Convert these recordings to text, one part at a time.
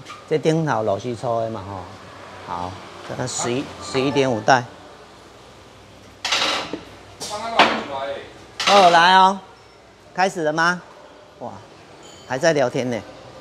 这顶头螺丝粗的嘛吼。好，这个11.5代。哦，来哦，开始了吗？哇，还在聊天呢。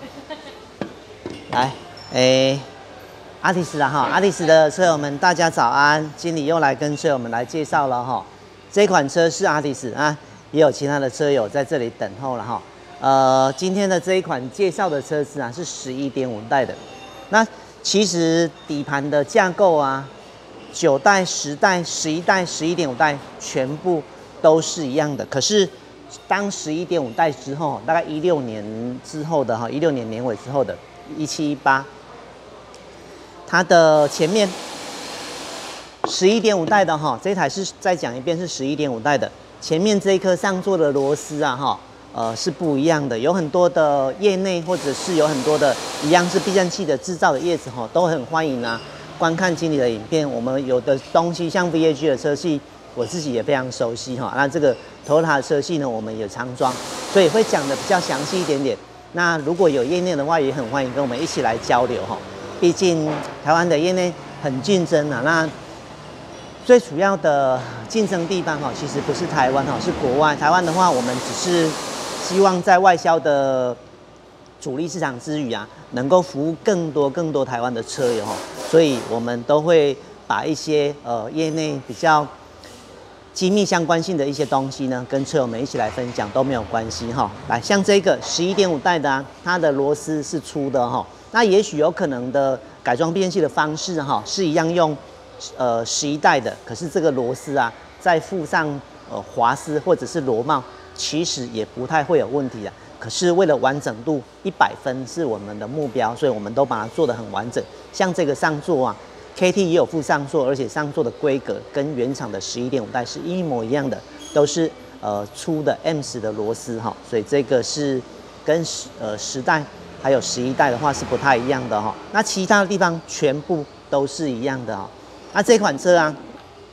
来，阿提斯啊哈，阿提斯的车友们，大家早安！经理又来跟车友们来介绍了哈。这款车是阿提斯啊，也有其他的车友在这里等候了哈。今天的这一款介绍的车子啊是11.5代的。那其实底盘的架构啊，9代、10代、11代、11.5代全部都是一样的。可是当11.5代之后，大概16年之后的哈，16年年尾之后的17、18。它的前面11.5代的哈，这台是再讲一遍是11.5代的，前面这一颗上座的螺丝啊哈，是不一样的，有很多的业内或者是有很多的一样是避震器的制造的业者哈，都很欢迎啊观看经理的影片。我们有的东西像 VAG 的车系，我自己也非常熟悉哈。那这个 Toyota 的车系呢，我们也常装，所以会讲的比较详细一点点。那如果有业内的话，也很欢迎跟我们一起来交流哈。毕竟台湾的业内很竞争啊，那最主要的竞争地方哈，其实不是台湾哈，是国外。台湾的话，我们只是希望在外销的主力市场之余啊，能够服务更多台湾的车友哈，所以我们都会把一些业内比较机密相关性的一些东西呢，跟车友们一起来分享都没有关系哈。来，像这个11.5代的啊，它的螺丝是粗的哈。那也许有可能的改装变器的方式哈，是一样用11代的，可是这个螺丝啊，再附上滑丝或者是螺帽，其实也不太会有问题啊。可是为了完整度，100分是我们的目标，所以我们都把它做得很完整。像这个上座啊 ，KT 也有附上座，而且上座的规格跟原厂的11.5代是一模一样的，都是粗的 M10的螺丝哈，所以这个是跟10代。还有11代的话是不太一样的哈，那其他的地方全部都是一样的哈。那这款车啊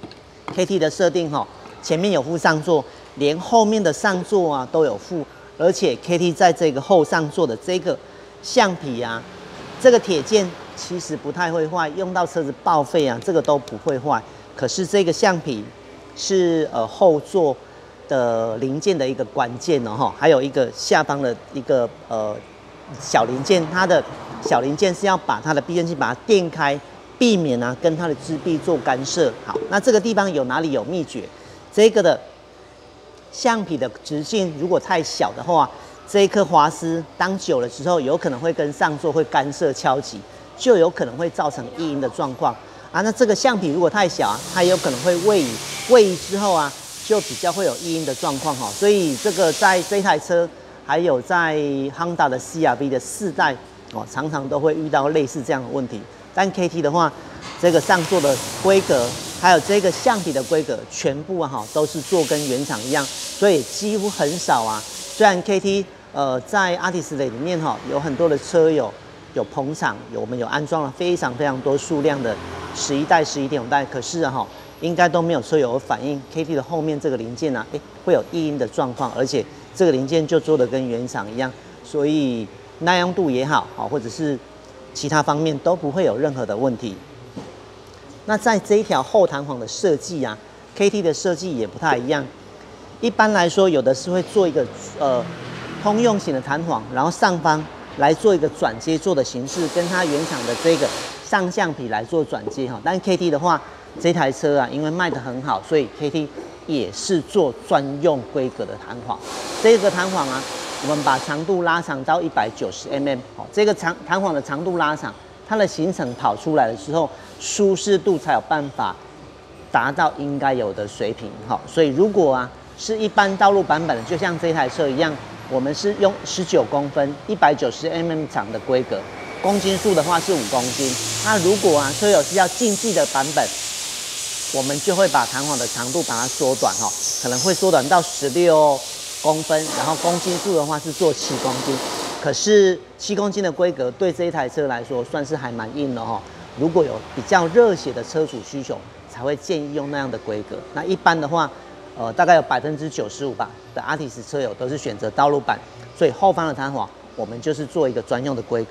，KT 的设定哈，前面有附上座，连后面的上座啊都有附，而且 KT 在这个后上座的这个橡皮啊，这个铁件其实不太会坏，用到车子报废啊，这个都不会坏。可是这个橡皮是后座的零件的一个关键哦哈，还有一个下方的一个小零件，它的小零件是要把它的避震器把它电开，避免啊跟它的支臂做干涉。好，那这个地方有哪里有秘诀？这个的橡皮的直径如果太小的话，这一颗滑丝当久了之后，有可能会跟上座会干涉敲击，就有可能会造成异音的状况啊。那这个橡皮如果太小啊，它也有可能会位移，位移之后啊，就比较会有异音的状况哈。所以这个在这台车。还有在 Honda 的 CR-V 的4代哦，常常都会遇到类似这样的问题。但 KT 的话，这个上座的规格，还有这个橡皮的规格，全部啊都是做跟原厂一样，所以几乎很少啊。虽然 KT 在阿提斯里面哈有很多的车友有捧场，我们有安装了非常多数量的11代、11.5代，可是哈应该都没有车友有反映 KT 的后面这个零件啊，会有异音的状况，而且这个零件就做的跟原厂一样，所以耐用度也好，或者是其他方面都不会有任何的问题。那在这一条后弹簧的设计啊 ，KT 的设计也不太一样。一般来说，有的是会做一个通用型的弹簧，然后上方来做一个转接座的形式，跟它原厂的这个上橡皮来做转接哈。但 KT 的话，这台车啊，因为卖得很好，所以 KT 也是做专用规格的弹簧。这个弹簧啊，我们把长度拉长到190 mm， 这个弹簧的长度拉长，它的行程跑出来的时候，舒适度才有办法达到应该有的水平。所以如果啊是一般道路版本的，就像这台车一样，我们是用19公分190 mm 长的规格，公斤数的话是5公斤。那如果啊车友是要竞技的版本，我们就会把弹簧的长度把它缩短可能会缩短到16公分，然后公斤数的话是做7公斤。可是7公斤的规格对这一台车来说算是还蛮硬的如果有比较热血的车主需求，才会建议用那样的规格。那一般的话，大概有95%吧的阿提斯车友都是选择道路版，所以后方的弹簧我们就是做一个专用的规格。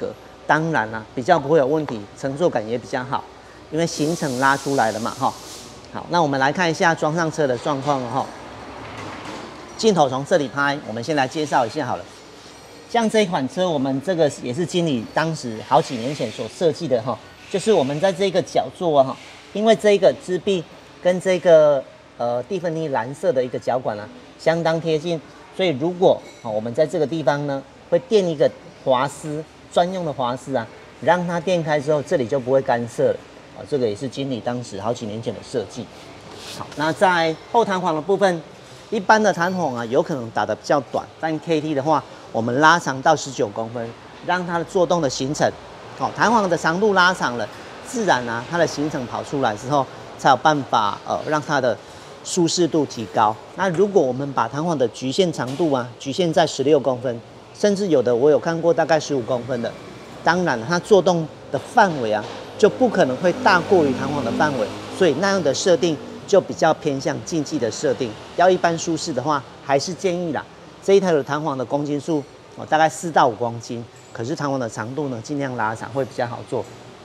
当然啦，比较不会有问题，乘坐感也比较好，因为行程拉出来了嘛，哈。好，那我们来看一下装上车的状况了哈。镜头从这里拍，我们先来介绍一下好了。像这一款车，我们这个也是经理当时好几年前所设计的哈，就是我们在这个角座哈，因为这个支臂跟这个蒂芬尼蓝色的一个脚管啊，相当贴近，所以如果我们在这个地方呢，会垫一个滑丝专用的滑丝啊，让它垫开之后，这里就不会干涉了。这个也是经理当时好几年前的设计。好，那在后弹簧的部分，一般的弹簧啊，有可能打得比较短，但 KT 的话，我们拉长到19公分，让它的作动的行程，弹簧的长度拉长了，自然啊，它的行程跑出来之后，才有办法让它的舒适度提高。那如果我们把弹簧的局限长度啊，局限在16公分，甚至有的我有看过大概15公分的，当然它作动的范围啊，就不可能会大过于弹簧的范围，所以那样的设定就比较偏向竞技的设定。要一般舒适的话，还是建议啦，这一台的弹簧的公斤数大概4到5公斤，可是弹簧的长度呢，尽量拉长会比较好做。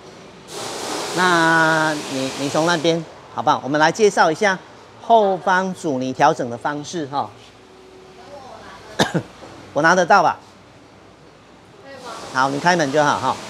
那你从那边好不好？我们来介绍一下后方阻尼调整的方式哈。我拿得到吧？好，你开门就好哈。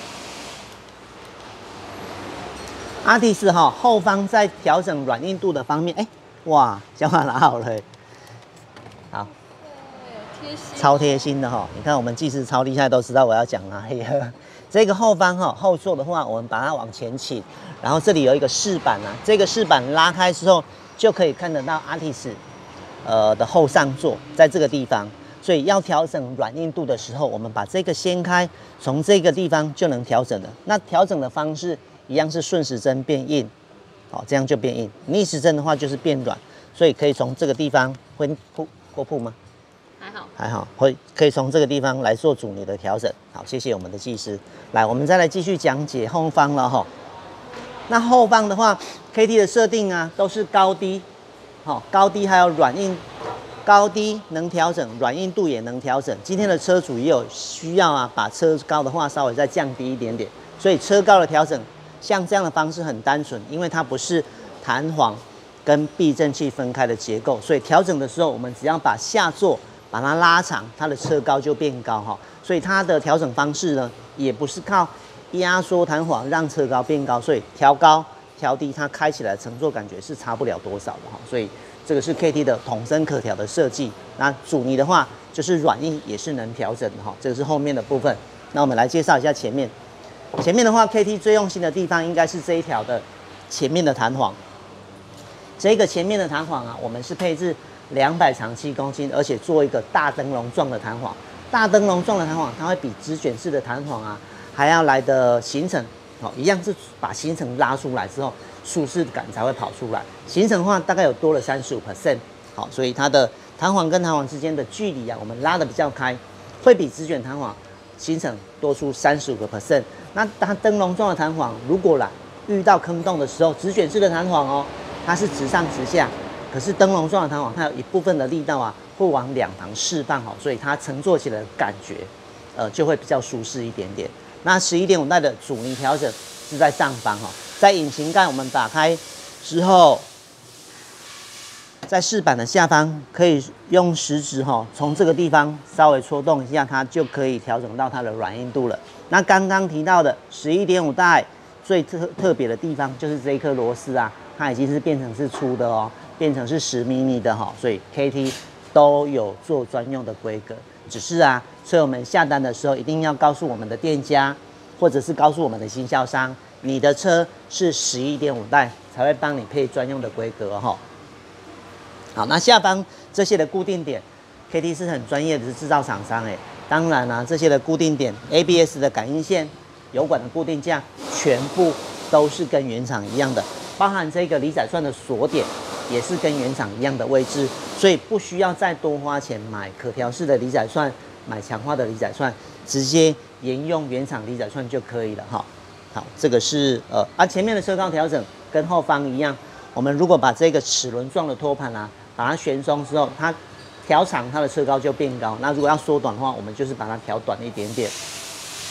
阿蒂斯哈后方在调整软硬度的方面，哇，小马拿好了，好，贴心，超贴心的哈。你看我们技师超厉害，都知道我要讲哪里了。这个后方哈后座的话，我们把它往前倾，然后这里有一个饰板啊，这个饰板拉开之后，就可以看得到阿蒂斯的后上座在这个地方。所以要调整软硬度的时候，我们把这个掀开，从这个地方就能调整了。那调整的方式一样是顺时针变硬，好，这样就变硬；逆时针的话就是变软。所以可以从这个地方会过曝吗？还好，可以从这个地方来做阻尼的调整。好，谢谢我们的技师。来，我们再来继续讲解后方了哈。那后方的话 ，KT 的设定啊都是高低，高低还有软硬。高低能调整，软硬度也能调整。今天的车主也有需要啊，把车高的话稍微再降低一点点。所以车高的调整，像这样的方式很单纯，因为它不是弹簧跟避震器分开的结构，所以调整的时候，我们只要把下座把它拉长，它的车高就变高哈。所以它的调整方式呢，也不是靠压缩弹簧让车高变高，所以调高调低，它开起来的乘坐感觉是差不了多少的哈。所以这个是 KT 的统声可调的设计。那阻尼的话，就是软硬也是能调整的哈。这个是后面的部分。那我们来介绍一下前面。前面的话 ，KT 最用心的地方应该是这一条的前面的弹簧。这个前面的弹簧啊，我们是配置200长7公斤，而且做一个大灯笼状的弹簧。大灯笼状的弹簧，它会比直卷式的弹簧啊还要来的行程，一样是把行程拉出来之后，舒适感才会跑出来。行程的话，大概有多了35%，好，所以它的弹簧跟弹簧之间的距离啊，我们拉得比较开，会比直卷弹簧行程多出35%。那它灯笼状的弹簧，如果遇到坑洞的时候，直卷式的弹簧它是直上直下，可是灯笼状的弹簧，它有一部分的力道啊，会往两旁释放所以它乘坐起来的感觉，就会比较舒适一点点。那11.5代的阻尼调整是在上方在引擎盖我们打开之后，在饰板的下方可以用食指从这个地方稍微戳动一下，它就可以调整到它的软硬度了。那刚刚提到的11.5代最特别的地方就是这一颗螺丝啊，它已经是变成是粗的变成是10毫米的所以 KT 都有做专用的规格。只是车友们下单的时候一定要告诉我们的店家，或者是告诉我们的经销商，你的车是11.5代才会帮你配专用的规格好，那下方这些的固定点 ，KT 是很专业的制造厂商当然这些的固定点 ，ABS 的感应线、油管的固定架，全部都是跟原厂一样的，包含这个离载串的锁点，也是跟原厂一样的位置，所以不需要再多花钱买可调式的离载串，买强化的离载串，直接沿用原厂离载串就可以了好，这个是前面的车高调整跟后方一样，我们如果把这个齿轮状的托盘把它旋松之后，它调长它的车高就变高。那如果要缩短的话，我们就是把它调短一点点。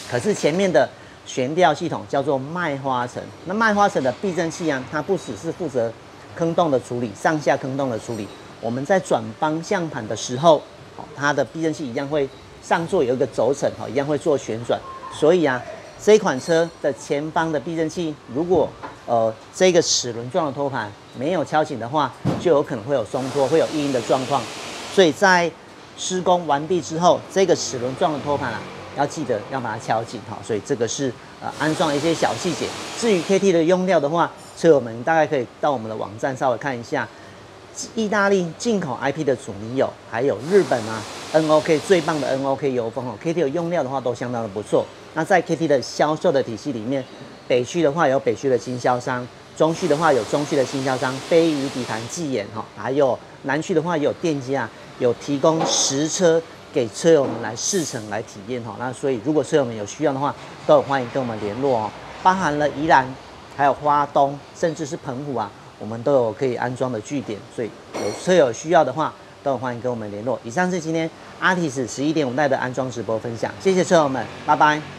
可是前面的悬吊系统叫做麦花臣，那麦花臣的避震器啊，它不只是负责坑洞的处理，上下坑洞的处理，我们在转方向盘的时候，它的避震器一样会上座有一个轴承，一样会做旋转，所以啊，这一款车的前方的避震器，如果这个齿轮状的托盘没有敲紧的话，就有可能会有松脱，会有异音的状况。所以在施工完毕之后，这个齿轮状的托盘啊，要记得要把它敲紧哈。所以这个是安装一些小细节。至于 KT 的用料的话，车友们大概可以到我们的网站稍微看一下，意大利进口 IP 的阻尼油，还有日本啊 NOK 最棒的 NOK 油封KT 的用料的话都相当的不错。那在 KT 的销售的体系里面，北区的话有北区的经销商，中区的话有中区的经销商，飞鱼底盘技研哈，还有南区的话也有店家有提供实车给车友们来试乘来体验哈。那所以如果车友们有需要的话，都有欢迎跟我们联络哦。包含了宜兰，还有花东，甚至是澎湖啊，我们都有可以安装的据点。所以有车友需要的话，都有欢迎跟我们联络。以上是今天阿提斯11.5代的安装直播分享，谢谢车友们，拜拜。